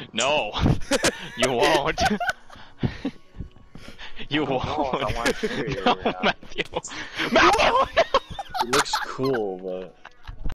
No, you won't. You I don't know won't. if I want to. No, Matthew.